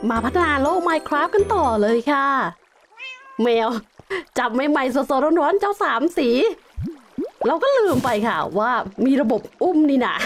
มาพัฒนาโลก Minecraft กันต่อเลยค่ะแมวจับใหม่ๆสดๆร้อนๆเจ้า3 สีเราก็ลืมไปค่ะว่ามีระบบอุ้มนี่นะ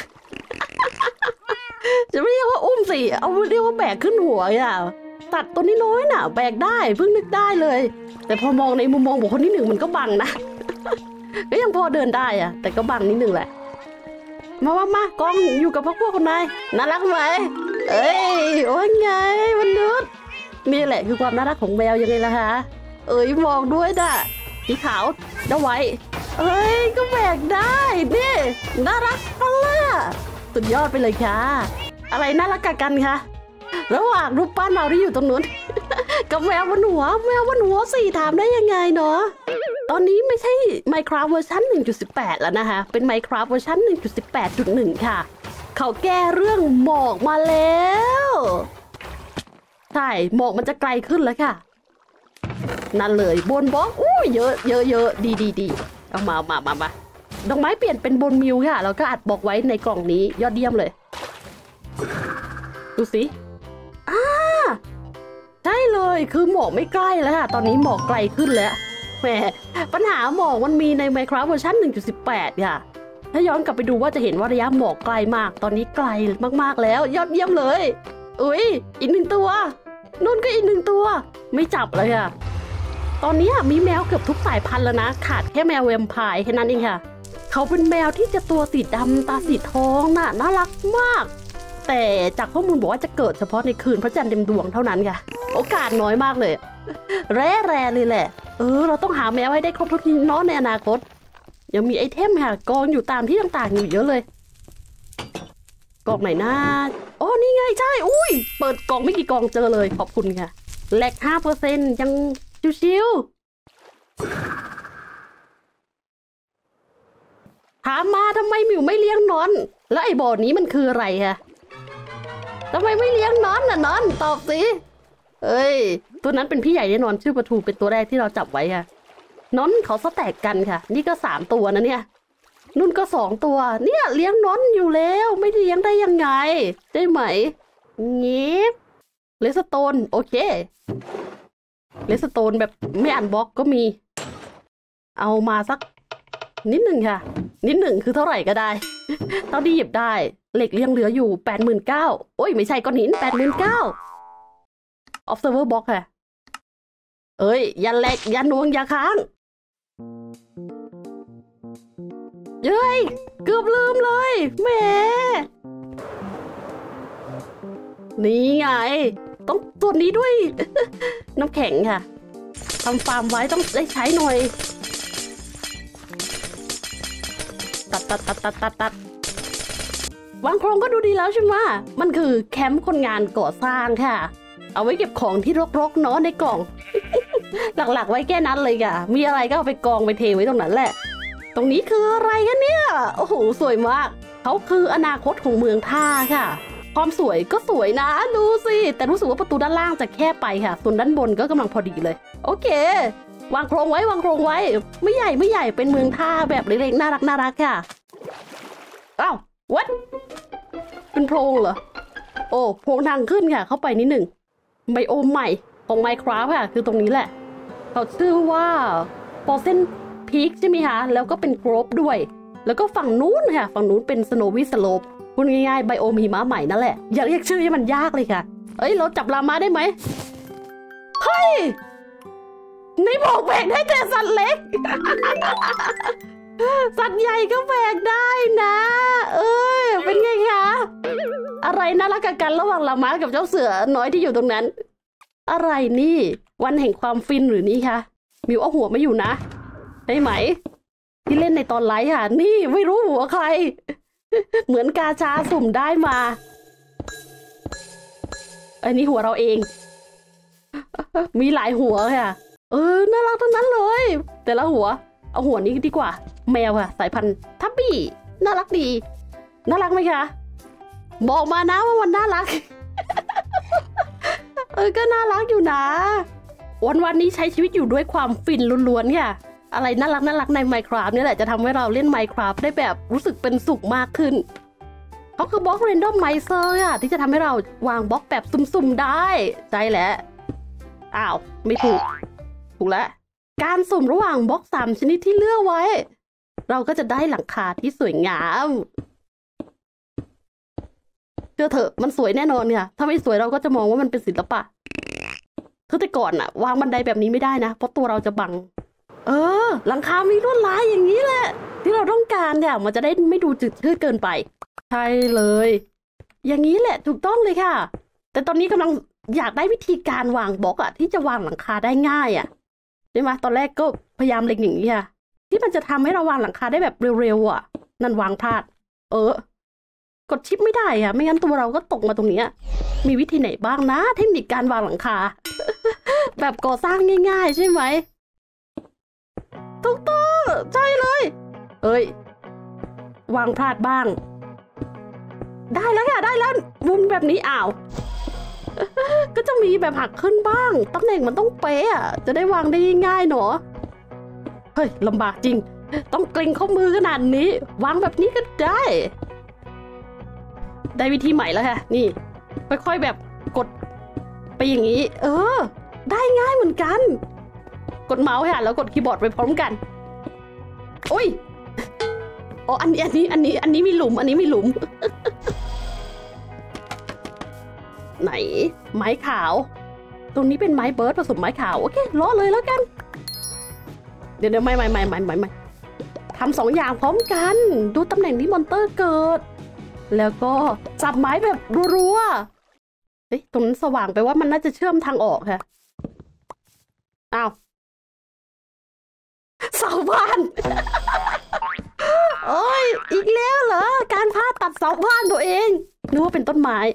จะไม่เรียกว่าอุ้มสิเอาเรียกว่าแบกขึ้นหัวอ่ะตัดตัวนี้น้อยน่ะแบกได้เพิ่งนึกได้เลยแต่พอมองในมุมมองบุคคลที่1มันก็บังนะ ก็ยังพอเดินได้อ่ะแต่ก็บังนิดนึงแหละมากล้องอยู่กับพวกคนนายน่ารักไหมเอ้ยโอ้ยไงมันนุษย์นี่แหละคือความน่ารักของแมวยังไงล่ะคะเอ้ยมองด้วยน่ะสีขาวเดาไว้เอ้ยก็แบกได้นี่น่ารักมากสุดยอดไปเลยค่ะอะไรน่ารักกันคะระหว่างรูปปั้นเราที่อยู่ตรงนู้น กับแมวบนหัวสิถามได้ยังไงเนาะตอนนี้ไม่ใช่ Minecraft เวอร์ชัน 1.18 แล้วนะคะเป็น Minecraft เวอร์ชัน 1.18.1 ค่ะเขาแก้เรื่องหมอกมาแล้วใช่หมอกมันจะไกลขึ้นแล้วค่ะนั่นเลยบนบล็อกอู้เยอะดีเอามาดอกไม้เปลี่ยนเป็นบนมิวค่ะแล้วก็อัดบล็อกไว้ในกล่องนี้ยอดเยี่ยมเลยดูสิใช่เลยคือหมอกไม่ใกล้แล้วค่ะตอนนี้หมอกไกลขึ้นแล้วแหมปัญหาหมอกมันมีใน Minecraft เวอร์ชัน 1.18 ค่ะถ้าย้อนกลับไปดูว่าจะเห็นว่าระยะหมอกไกลมากตอนนี้ไกลมากๆแล้วยอดเยี่ยมเลยอุ้ยอีก1 ตัวนุ่นก็อีก1 ตัวไม่จับเลยค่ะตอนนี้มีแมวเกือบทุกสายพันธุ์แล้วนะขาดแค่แมวแวมไพร์แค่นั้นเองค่ะเขาเป็นแมวที่จะตัวสีดำตาสีทองน่ะน่ารักมากแต่จากข้อมูลบอกว่าจะเกิดเฉพาะในคืนพระจันทร์เต็มดวงเท่านั้นค่ะโอกาสน้อยมากเลยแร่เลยแหละเราต้องหาแมวให้ได้ครบทุกทีน้องในอนาคตยังมีไอเทมค่ะกองอยู่ตามที่ต่างๆอยู่เยอะเลยกองไหนนะอ๋อนี่ไงใช่อุ้ยเปิดกองไม่กี่กองเจอเลยขอบคุณค่ะแลก 5% ยังชิวๆถามมาทำไมมิวไม่เลี้ยงนอนแล้วไอ้บ่อนี้มันคืออะไรคะทำไมไม่เลี้ยงนอนน่ะนอนตอบสิเอ้ยตัวนั้นเป็นพี่ใหญ่แน่นอนชื่อปลาทูเป็นตัวแรกที่เราจับไว้ค่ะนอนเขาสแต็กกันค่ะนี่ก็3 ตัวนะเนี่ยนุ่นก็2 ตัวเนี่ยเลี้ยงนอนอยู่แล้วไม่เลี้ยงได้ยังไงได้ไหมงี้เลสโตนโอเคเลสโตนแบบไม่อ่านบล็อกก็มีเอามาสักนิดหนึ่งค่ะนิดหนึ่งคือเท่าไหร่ก็ได้ เท่าที่หยิบได้เหล็กเลี้ยงเหลืออยู่ 89,000โอ้ยไม่ใช่ก้อนหิน 89,000 observer box ค่ะเอ้ยยันเหล็กยันนวงยาค้างเย้ยเกือบลืมเลยแหมนี่ไงต้องตัวนี้ด้วย น้ำแข็งค่ะทำฟาร์มไว้ต้องได้ใช้หน่อยตัดวางโครงก็ดูดีแล้วใช่ไหมมันคือแคมป์คนงานก่อสร้างค่ะเอาไว้เก็บของที่รกๆเนาะในกล่อง หลักๆไว้แค่นั้นเลยค่ะมีอะไรก็เอาไปกองไปเทไว้ตรงนั้นแหละตรงนี้คืออะไรกันเนี่ยโอ้โหสวยมากเขาคืออนาคตของเมืองท่าค่ะความสวยก็สวยนะดูสิแต่รู้สึกว่าประตูด้านล่างจะแคบไปค่ะส่วนด้านบนก็กำลังพอดีเลยโอเควางโครงไว้ไม่ใหญ่เป็นเมืองท่าแบบเล็กๆน่ารักค่ะอ้าววัดเป็นโพรงเหรอโอ้โพรงทางขึ้นค่ะเข้าไปนิดหนึ่งไบโอมใหม่ของ Minecraft ค่ะคือตรงนี้แหละเขาชื่อว่าปอเซนพีคใช่ไหมคะแล้วก็เป็นโกรฟด้วยแล้วก็ฝั่งนู้นค่ะฝั่งนู้นเป็นสโนวี่สโลปพูดง่ายๆไบโอมหิมะใหม่นั่นแหละอย่าเรียกชื่อให้มันยากเลยค่ะเอ้ยเราจับลามาได้ไหมเฮ้ยในบอกแบกได้แต่สัตว์เล็ก สัตว์ใหญ่ก็แบกได้นะเอ้ยเป็นไงคะอะไรน่ารักกันระหว่างลามากับเจ้าเสือน้อยที่อยู่ตรงนั้นอะไรนี่วันแห่งความฟินหรือนี่คะมิวเอาหัวมาอยู่นะได้ไหมที่เล่นในตอนไลฟ์ค่ะนี่ไม่รู้หัวใคร เหมือนกาชาสุ่มได้มาอันนี้หัวเราเอง มีหลายหัวค่ะน่ารักทั้งนั้นเลยแต่ละหัวเอาหัวนี้ดีกว่าแมวค่ะสายพันธุ์ทับบี้น่ารักดีน่ารักไหมคะบอกมานะว่ามันน่ารัก ก็น่ารักอยู่นะวันนี้ใช้ชีวิตอยู่ด้วยความฟินล้วนๆค่ะอะไรน่ารักใน Minecraft นี่แหละจะทำให้เราเล่น Minecraft ได้แบบรู้สึกเป็นสุขมากขึ้นเขาคือบล็อกเรนดอมไมเซอร์อะที่จะทำให้เราวางบล็อกแบบสุ่มๆได้ใจแหละอ้าวไม่ถูกแล้วการสุ่มระหว่างบล็อก3 ชนิดที่เลือกไว้เราก็จะได้หลังคาที่สวยงามเชื่อเถอะมันสวยแน่นอนค่ะถ้าไม่สวยเราก็จะมองว่ามันเป็นศิลปะคือแต่ก่อนอะวางบันไดแบบนี้ไม่ได้นะเพราะตัวเราจะบังหลังคามีลวดลายอย่างนี้แหละที่เราต้องการเนี่ยมันจะได้ไม่ดูจืดชืดเกินไปใช่เลยอย่างนี้แหละถูกต้องเลยค่ะแต่ตอนนี้กำลังอยากได้วิธีการวางบล็อกอะที่จะวางหลังคาได้ง่ายอะใช่ไหมตอนแรกก็พยายามเล็งอย่างนี้ค่ะที่มันจะทำให้เราวางหลังคาได้แบบเร็วๆอะนั่นวางพลาดกดชิปไม่ได้อะไม่งั้นตัวเราก็ตกมาตรงนี้มีวิธีไหนบ้างนะเทคนิคการวางหลังคา แบบก่อสร้างง่ายๆใช่ไหมถูกต้องใช่เลยวางพลาดบ้างได้แล้วค่ะได้แล้วมุมแบบนี้ก็จะมีแบบหักขึ้นบ้างตำแหน่งมันต้องเป๊ะจะได้วางได้ง่ายๆหนอเฮ้ยลำบากจริงต้องเกรงข้อมือขนาดนี้วางแบบนี้ก็ได้วิธีใหม่แล้วค่ะนี่ค่อยๆแบบกดไปอย่างนี้ได้ง่ายเหมือนกันกดเมาส์ค่ะแล้วกดคีย์บอร์ดไปพร้อมกันโอ้ยอันนี้มีหลุมอันนี้มีหลุม ไหนไม้ขาวตรงนี้เป็นไม้เบิร์ดผสมไม้ขาวโอเคล้อเลยแล้วกันเดี๋ยวไม่ทำ2 อย่างพร้อมกันดูตำแหน่งที่มอนเตอร์เกิดแล้วก็จับไม้แบบรัวๆตรงนั้นสว่างไปว่ามันน่าจะเชื่อมทางออกค่ะอ้าวเสาบ้าน โอ้ยอีกแล้วเหรอการพลาดตัดเสาบ้านตัวเองนึกว่าเป็นต้นไม้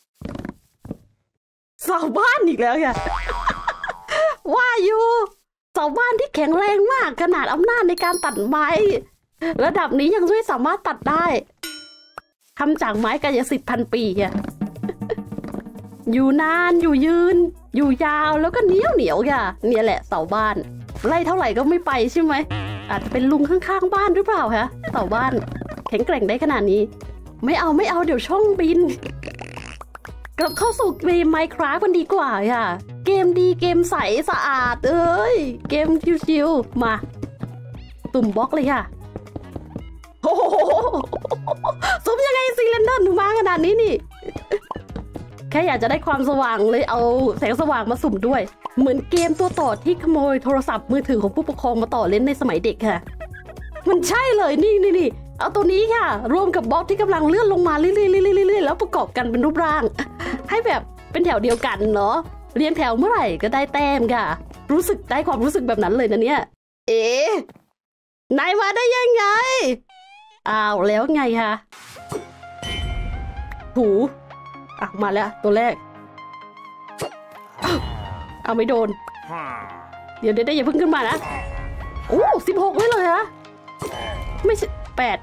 เสาบ้านอีกแล้วค่ะ ว่าอยู่เสาบ้านที่แข็งแรงมากขนาดอำนาจในการตัดไม้ระดับนี้ยังไม่สามารถตัดได้ทำจากไม้กายสิทธิ์1,000 ปีค่ะ อยู่นานอยู่ยืนอยู่ยาวแล้วก็เหนียวค่ะเนี่ยแหละเสาบ้านไล่เท่าไหร่ก็ไม่ไปใช่ไหมอาจจะเป็นลุงข้างๆบ้านหรือเปล่าคะเสาบ้านแข็งแกร่งได้ขนาดนี้ไม่เอาเดี๋ยวช่องบินกลับเข้าสู่เกม Minecraft กันดีกว่าค่ะเกมดีเกมใสสะอาดเกมชิวๆมาตุ่มบล็อกเลยค่ะโอ้โหสมยังไงซีเลนเดอร์ถึงมาขนาดนี้นี่แค่อยากจะได้ความสว่างเลยเอาแสงสว่างมาสุ่มด้วยเหมือนเกมตัวต่อที่ขโมยโทรศัพท์มือถือของผู้ปกครองมาต่อเล่นในสมัยเด็กค่ะมันใช่เลยนี่เอาตัวนี้ค่ะรวมกับบล็อกที่กำลังเลื่อนลงมาเรื่อยๆแล้วประกอบกันเป็นรูปร่างให้แบบเป็นแถวเดียวกันเนาะเรียงแถวเมื่อไหร่ก็ได้แต้มค่ะรู้สึกได้ความรู้สึกแบบนั้นเลยนะเนี่ยนายมาได้ยังไงอ้าวแล้วไงคะหูมาแล้วตัวแรกเอาไม่โดนเดี๋ยวอย่าเพิ่งขึ้นมานะ16เลยฮะไม่ใช่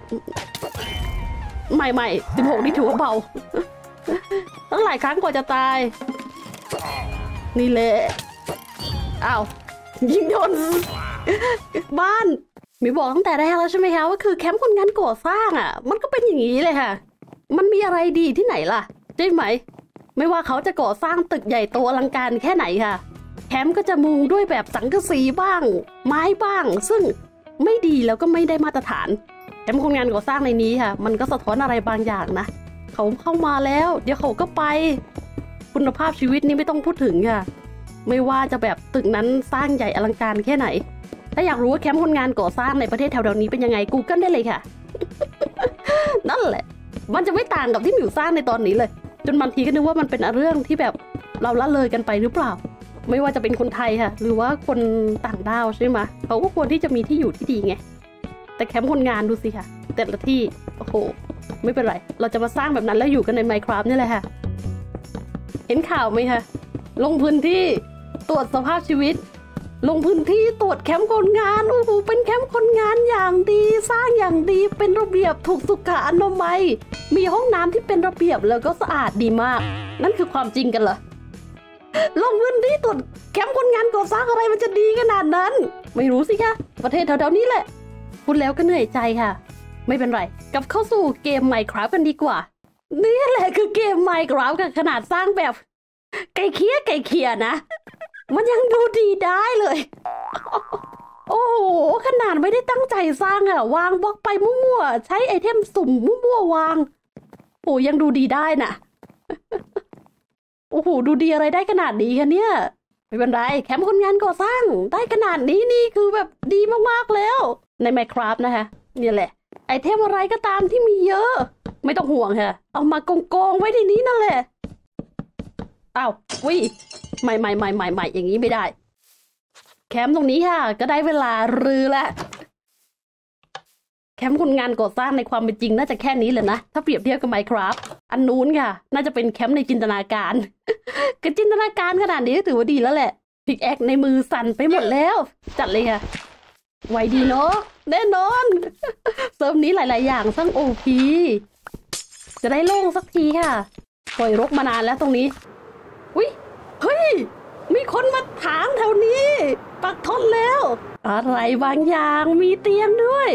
8ใหม่16นี่ถือว่าเบาตั้งหลายครั้งกว่าจะตายนี่แหละอ้าวยิงโดนบ้านมีบอกตั้งแต่แรกแล้วใช่ไหมคะว่าคือแคมป์คนงานก่อสร้างมันก็เป็นอย่างนี้เลยค่ะมันมีอะไรดีที่ไหนล่ะใช่ไหมไม่ว่าเขาจะก่อสร้างตึกใหญ่โตอลังการแค่ไหนค่ะแคมป์ก็จะมุงด้วยแบบสังกะสีบ้างไม้บ้างซึ่งไม่ดีแล้วก็ไม่ได้มาตรฐานแคมป์คนงานก่อสร้างในนี้ค่ะมันก็สะท้อนอะไรบางอย่างนะเขาเข้ามาแล้วเดี๋ยวเขาก็ไปคุณภาพชีวิตนี่ไม่ต้องพูดถึงค่ะไม่ว่าจะแบบตึกนั้นสร้างใหญ่อลังการแค่ไหนถ้าอยากรู้ว่าแคมป์คนงานก่อสร้างในประเทศแถวๆนี้เป็นยังไง Google ได้เลยค่ะ นั่นแหละมันจะไม่ต่างกับที่หมิวสร้างในตอนนี้เลยจนบางทีก็นึกว่ามันเป็นเรื่องที่แบบเราละเลยกันไปหรือเปล่าไม่ว่าจะเป็นคนไทยค่ะหรือว่าคนต่างดาวใช่ไหมเขาก็ควรที่จะมีที่อยู่ที่ดีไงแต่แคมป์คนงานดูสิค่ะแต่ละที่โอ้โหไม่เป็นไรเราจะมาสร้างแบบนั้นแล้วอยู่กันใน Minecraft นี่แหละค่ะเห็นข่าวไหมคะลงพื้นที่ตรวจสภาพชีวิตลงพื้นที่ตรวจแคมป์คนงานโอ้โหเป็นแคมป์คนงานอย่างดีสร้างอย่างดีเป็นระเบียบถูกสุขอนามัยมีห้องน้ำที่เป็นระเบียบแล้วก็สะอาดดีมากนั่นคือความจริงกันเหรอลงพื้นที่ตรวจแคมป์คนงานก่อสร้างอะไรมันจะดีขนาดนั้นไม่รู้สิคะประเทศแถวๆนี้แหละพูดแล้วก็เหนื่อยใจค่ะไม่เป็นไรกลับเข้าสู่เกม Minecraft กันดีกว่านี่แหละคือเกม Minecraft กับขนาดสร้างแบบไก่เคียนะมันยังดูดีได้เลยโอ้โหขนาดไม่ได้ตั้งใจสร้างอะวางบล็อกไปมั่วๆใช้ไอเทมสุ่มมั่วๆวางโอ้ยังดูดีได้น่ะโอ้โหดูดีอะไรได้ขนาดนี้คะเนี่ยไม่เป็นไรแคมป์คนงานก่อสร้างได้ขนาดนี้นี่คือแบบดีมากๆแล้วใน Minecraft นะคะเนี่ยแหละไอเทมอะไรก็ตามที่มีเยอะไม่ต้องห่วงค่ะเอามากองไว้ในนี้นั่นแหละอ้าววิใหม่อย่างนี้ไม่ได้แคมป์ตรงนี้ค่ะก็ได้เวลารื้อแล้วแคมป์คนงานก่อสร้างในความเป็นจริงน่าจะแค่นี้แหละนะถ้าเปรียบเทียบกับ Minecraft อันนู้นค่ะน่าจะเป็นแคมป์ในจินตนาการก็จินตนาการขนาดนี้ก็ถือว่าดีแล้วแหละพิกแอคในมือสั่นไปหมดแล้วจัดเลยค่ะไวดีเนาะแน่นอนเซิร์ฟนี้หลายๆอย่างสร้างโอพีจะได้โล่งสักทีค่ะปล่อยรกมานานแล้วตรงนี้อุ้ยเฮ้ยมีคนมาถางแถวนี้ปักทนแล้วอะไรบางอย่างมีเตียงด้วย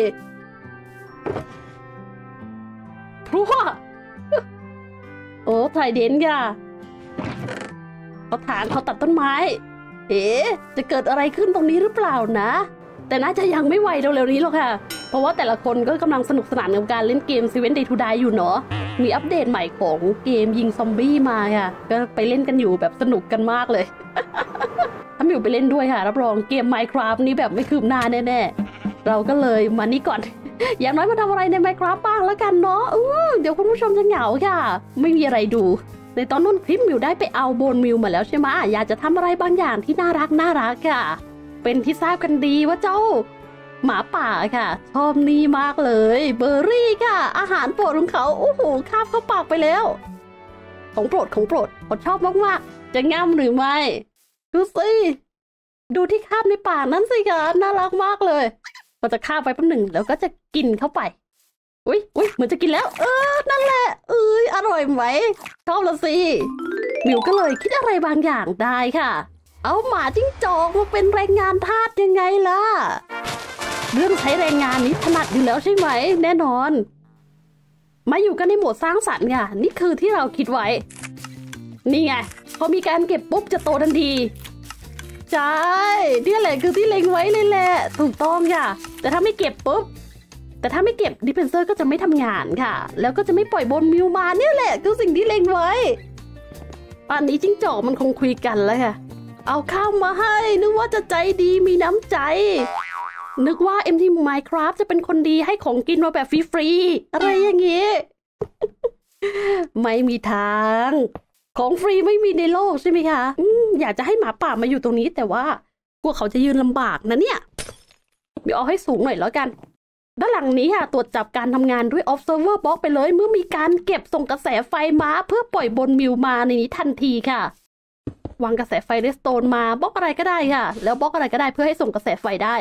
พรั่วโอ้ไทรเดนค่ะเขาถางเขาตัดต้นไม้เอ๊ะจะเกิดอะไรขึ้นตรงนี้หรือเปล่านะแต่น่าจะยังไม่ไหวเร็วๆนี้หรอกค่ะเพราะว่าแต่ละคนก็กำลังสนุกสนานกับการเล่นเกม Seven Day to Die อยู่เนาะมีอัปเดตใหม่ของเกมยิงซอมบี้มาค่ะก็ไปเล่นกันอยู่แบบสนุกกันมากเลย ถ้ามิวไปเล่นด้วยค่ะรับรองเกม Minecraft นี้แบบไม่คืบหน้าแน่ๆเราก็เลยมานี่ก่อน อย่างน้อยมาทำอะไรใน Minecraft บ้างแล้วกันเนาะเดี๋ยวคุณผู้ชมจะเหงาค่ะไม่มีอะไรดูในตอนนู้นคลิปมิวได้ไปเอาโบนมิวมาแล้วใช่ไหมอยากจะทำอะไรบางอย่างที่น่ารักค่ะเป็นที่ทราบกันดีว่าเจ้าหมาป่าค่ะชอบนี่มากเลยเบอร์รี่ค่ะอาหารโปรดของเขาโอ้โหคาบเข้าปากไปแล้วของโปรดเขาชอบมากๆจะง่ำหรือไม่ดูสิดูที่คาบในปากนั้นสิค่ะน่ารักมากเลยก็จะคาบไปแป๊บหนึ่งแล้วก็จะกินเข้าไปอุ้ยเหมือนจะกินแล้วนั่นแหละอร่อยไหมชอบละสิมิวก็เลยคิดอะไรบางอย่างได้ค่ะเอาหมาจิ้งจอกมาเป็นแรงงานทาสยังไงล่ะเรื่องใช้แรงงานนี้ถนัดอยู่แล้วใช่ไหมแน่นอนมาอยู่กันในโหมดสร้างสรรค์ค่ะนี่คือที่เราคิดไว้นี่ไงพอมีการเก็บปุ๊บจะโตทันทีใช่นี่แหละคือที่เล็งไว้เลยแหละถูกต้องค่ะแต่ถ้าไม่เก็บปุ๊บแต่ถ้าไม่เก็บดิเพนเซอร์ก็จะไม่ทำงานค่ะแล้วก็จะไม่ปล่อยบนมิวมาเนี่ยแหละคือสิ่งที่เล็งไว้ป่านนี้จิ้งจอกมันคงคุยกันแล้วค่ะเอาข้าวมาให้นึกว่าจะใจดีมีน้ำใจนึกว่า MT Minecraft จะเป็นคนดีให้ของกินมาแบบฟรีๆอะไรอย่างงี้ ไม่มีทางของฟรีไม่มีในโลกใช่ไหมคะอยากจะให้หมาป่ามาอยู่ตรงนี้แต่ว่ากลัวเขาจะยืนลำบากนะเนี่ยเดี๋ยวเอาให้สูงหน่อยแล้วกันด้านหลังนี้ค่ะตรวจจับการทำงานด้วย Observer Box ไปเลยเมื่อมีการเก็บส่งกระแสไฟมาเพื่อปล่อยบนมิวมาในนี้ทันทีค่ะวางกระแสไฟเรสโตนมาบล็อกอะไรก็ได้ค่ะแล้วบล็อกอะไรก็ได้เพื่อให้ส่งกระแสไฟได้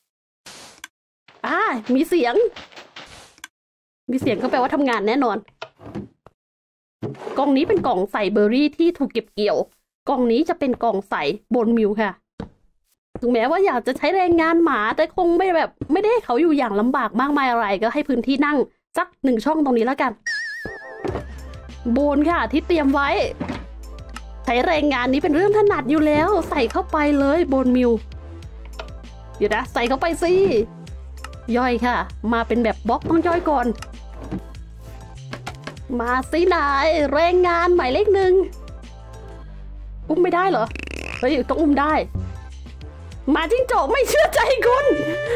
มีเสียงก็แปลว่าทำงานแน่นอนกล่องนี้เป็นกล่องใส่เบอร์รี่ที่ถูกเก็บเกี่ยวกล่องนี้จะเป็นกล่องใส่บนมิวค่ะถึงแม้ว่าอยากจะใช้แรงงานหมาแต่คงไม่ได้ให้เขาอยู่อย่างลำบากมากมายอะไรก็ให้พื้นที่นั่งสัก1 ช่องตรงนี้แล้วกันโบนค่ะที่เตรียมไว้ใช้แรงงานนี้เป็นเรื่องถนัดอยู่แล้วใส่เข้าไปเลยบนมิวเดี๋ยวนะใส่เข้าไปสิย่อยค่ะมาเป็นแบบบล็อกต้องย่อยก่อนมาสินายแรงงานหมายเลข 1อุ้มไม่ได้เหรอเฮ้ยต้องอุ้มได้มาจิ้งจอกไม่เชื่อใจคุณ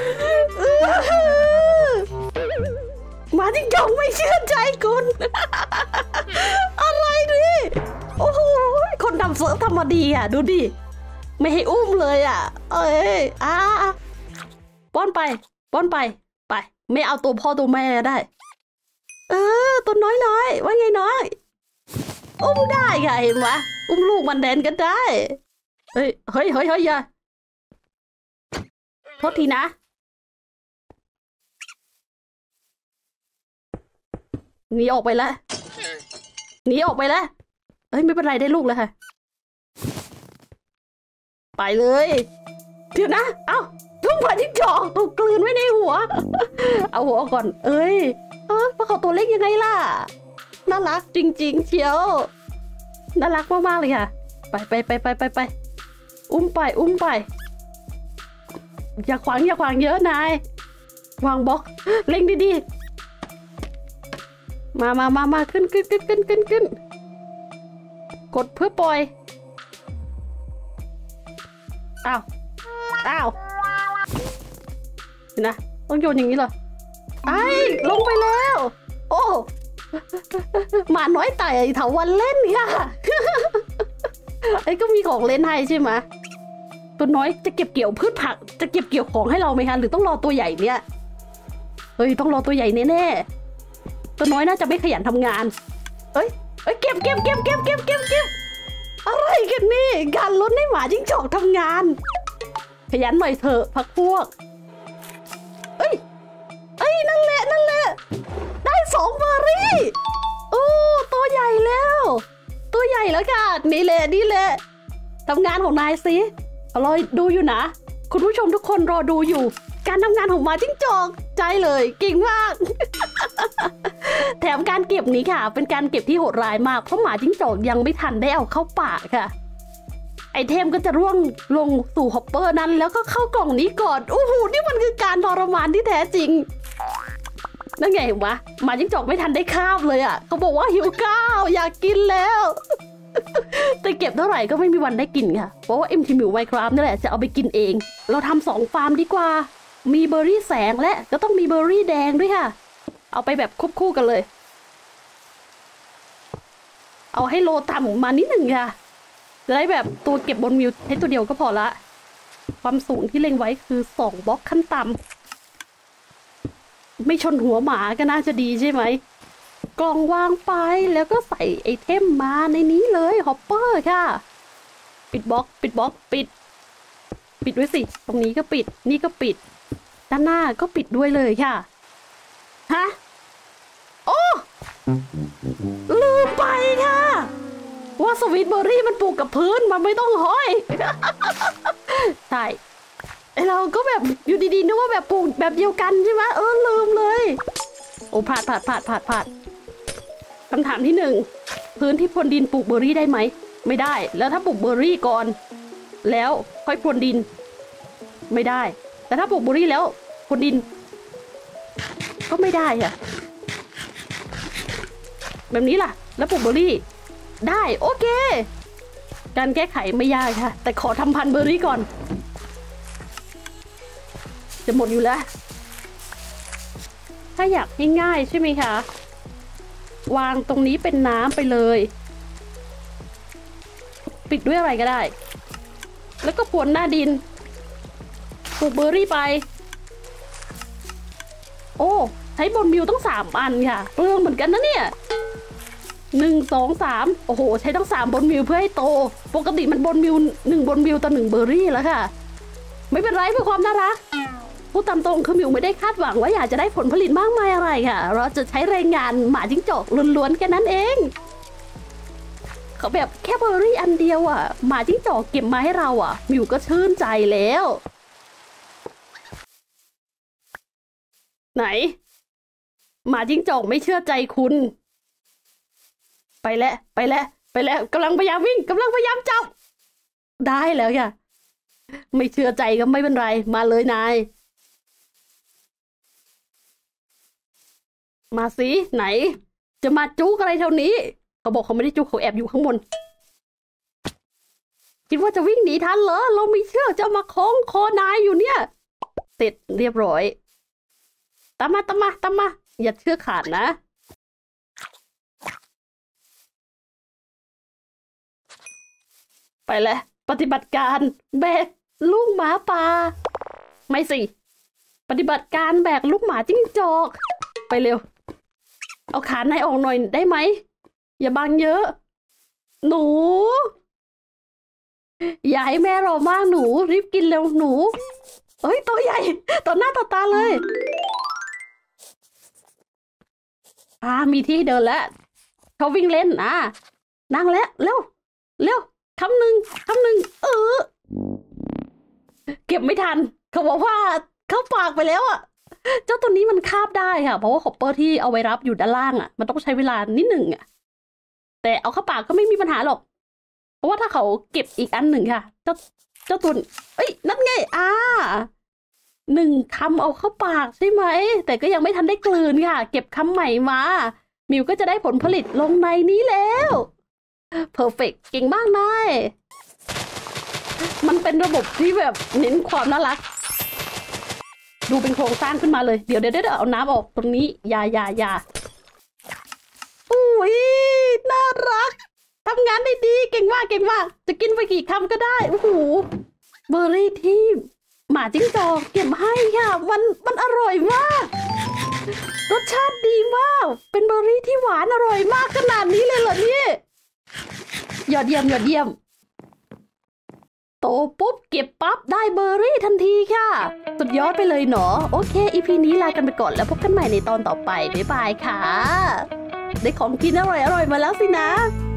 มาจิ้งจอกไม่เชื่อใจคุณอะไรดิโอ้โหคนทำเซิร์ฟทำมาดีอ่ะดูดิไม่ให้อุ้มเลยอ่ะป้อนไปไม่เอาตัวพ่อตัวแม่ได้ตัวน้อยว่าไงน้อยอุ้มได้ค่ะเห็นไหมอุ้มลูกมันแดนกันได้เฮ้ยอย่าโทษทีนะหนีออกไปแล้วเฮ้ยไม่เป็นไรได้ลูกแล้วค่ะไปเลยเดี๋ยวนะทุ่งผัดที่จอกถูกกลืนไว้ในหัวเอาหัวก่อนเพราะเขาตัวเล็กยังไงล่ะน่ารักจริงๆเชียวน่ารักมากๆเลยค่ะไปอุ้มไปอย่าขวางเยอะนายวางบล็อกเล็งดีๆมาขึ้นกดเพื่อปล่อยอ้าวนะต้องโยนอย่างนี้เหรอไอ้ลงไปแล้วโอ้หมาน้อยไต่เถาวันเล่นค่ะไอ้ก็มีของเล่นให้ใช่ไหมตัวน้อยจะเก็บเกี่ยวพืชผักจะเก็บเกี่ยวของให้เราไหมคะหรือต้องรอตัวใหญ่เนี่ยเฮ้ยต้องรอตัวใหญ่แน่ๆตัวน้อยน่าจะไม่ขยันทำงานเอ้ยเก็บอะไรกันนี่การลดให้หมาจิ้งจอกทำงานขยันหน่อยเถอะพักพวกเอ้ยนั่นแหละได้2 เบอร์รี่โอ้ตัวใหญ่แล้วค่ะนี่แหละทำงานของนายสิรอดูอยู่นะคุณผู้ชมทุกคนรอดูอยู่การทำงานของหมาจิ้งจอกใจเลยเก่งมาก แถมการเก็บนี้ค่ะเป็นการเก็บที่โหดร้ายมากเพราะหมาจิ้งจอกยังไม่ทันได้เอาเข้าปากค่ะไอเทมก็จะร่วงลงสู่ฮอปเปอร์นั้นแล้วก็เข้ากล่องนี้ก่อนโอ้โหนี่มันคือการทรมานที่แท้จริงนั่นไงเห็นไหมหมาจิ้งจอกไม่ทันได้ข้าวเลยอ่ะเขาบอกว่าหิวข้าวอยากกินแล้ว แต่เก็บเท่าไหร่ก็ไม่มีวันได้กินค่ะเพราะว่า MT มิว Minecraft นี่แหละจะเอาไปกินเองเราทำ2 ฟาร์มดีกว่ามีเบอร์รี่แสงและก็ต้องมีเบอร์รี่แดงด้วยค่ะเอาไปแบบควบคู่กันเลยเอาให้โลต่ำมานิดหนึ่งค่ะจะได้แบบตัวเก็บบนวิวใช้ตัวเดียวก็พอละความสูงที่เล็งไว้คือ2 บล็อกขั้นต่ำไม่ชนหัวหมาก็น่าจะดีใช่ไหมกล่องวางไปแล้วก็ใส่ไอเทมมาในนี้เลยฮอปเปอร์ค่ะปิดบล็อกปิดด้วยสิตรงนี้ก็ปิดนี่ก็ปิดด้านหน้าก็ปิดด้วยเลยค่ะฮะโอ้ลืมไปค่ะว่าสวีทเบอร์รี่มันปลูกกับพื้นมันไม่ต้องห้อย ใช่เราก็แบบอยู่ดีๆนึกว่าแบบปลูกแบบเดียวกันใช่ไหมลืมเลยโอ้พลาดคำถามที่1พื้นที่พรวนดินปลูกเบอร์รี่ได้ไหมไม่ได้แล้วถ้าปลูกเบอร์รี่ก่อนแล้วค่อยพรวนดินไม่ได้แต่ถ้าปลูกเบอร์รี่แล้วพรวนดินก็ไม่ได้อะแบบนี้ล่ะแล้วปลูกเบอร์รี่ได้โอเคการแก้ไขไม่ยากค่ะแต่ขอทำพันธุ์เบอร์รี่ก่อนจะหมดอยู่แล้วถ้าอยากให้ง่ายใช่ไหมคะวางตรงนี้เป็นน้ำไปเลยปิดด้วยอะไรก็ได้แล้วก็พรวนหน้าดินปลูกเบอร์รี่ไปโอ้ใช้บนวิวต้อง3 อันค่ะเปลืองเหมือนกันนะเนี่ย1 2 3โอ้โหใช้ทั้ง3 บนวิวเพื่อให้โตปกติมันบนวิว1 บนวิวต่อ1 เบอร์รี่แล้วค่ะไม่เป็นไรเพื่อความน่ารักพูดตามตรงคือมิวไม่ได้คาดหวังว่าอยากจะได้ผลผลิตมากมายอะไรค่ะเราจะใช้แรงงานหมาจิ้งจอกล้วนๆแค่นั้นเองเขาแบบแค่เบอร์รี่อันเดียวอ่ะหมาจิ้งจอกเก็บมาให้เราอ่ะมิวก็ชื่นใจแล้วไหนหมาจิ้งจอกไม่เชื่อใจคุณไปแล้วกำลังพยายามวิ่งกำลังพยายามจับได้แล้วค่ะไม่เชื่อใจก็ไม่เป็นไรมาเลยนายมาสิไหนจะมาจุกอะไรแถวนี้เขาบอกเขาไม่ได้จุกเขาแอบอยู่ข้างบนคิดว่าจะวิ่งหนีทันเหรอเราไม่เชื่อจะมาคล้องคอนายอยู่เนี่ยเสร็จเรียบร้อยตามมาอย่าเชื่อขาดนะไปเลยปฏิบัติการแบกลูกหมาป่าไม่สิปฏิบัติการแบกลูกหมาจิ้งจอกไปเร็วเอาขานายออกหน่อยได้ไหมอย่าบังเยอะหนูอย่าให้แม่รอมากหนูรีบกินเร็วหนูเฮ้ยตัวใหญ่ต่อหน้าต่อตาเลยมีที่เดินแล้วเขาวิ่งเล่นนั่งแล้วเร็วคำหนึ่งเก็บไม่ทันเขาบอกว่าเข้าปากไปแล้วอ่ะเจ้าตัวนี้มันคาบได้ค่ะเพราะว่าฮอปเปอร์ที่เอาไว้รับอยู่ด้านล่างอ่ะมันต้องใช้เวลานิดหนึ่งอ่ะแต่เอาเข้าปากก็ไม่มีปัญหาหรอกเพราะว่าถ้าเขาเก็บอีกอันหนึ่งค่ะเจ้าตัวเอ้ยนั่นไง1 คำเอาเข้าปากใช่ไหมแต่ก็ยังไม่ทันได้กลืนค่ะเก็บคำใหม่มามิวก็จะได้ผลผลิตลงในนี้แล้วเพอร์เฟกต์เก่งมากนายมันเป็นระบบที่แบบเน้นความน่ารักดูเป็นโครงสร้างขึ้นมาเลยเดี๋ยวเอาน้ำออกตรงนี้อย่าอุ้ยน่ารักทำงานได้ดีเก่งมากจะกินไปกี่คำก็ได้โอ้โหเบอร์รี่ที่หมาจิ้งจอกเก็บให้ค่ะมันอร่อยมากรสชาติดีมากเป็นเบอร์รี่ที่หวานอร่อยมากขนาดนี้เลยเหรอเนี่ยยอดเยี่ยมโตปุ๊บเก็บปั๊บได้เบอร์รี่ทันทีค่ะสุดยอดไปเลยเนาะโอเคEPนี้ลากันไปก่อนแล้วพบกันใหม่ในตอนต่อไปบ๊ายบายค่ะได้ของกินอร่อยมาแล้วสินะ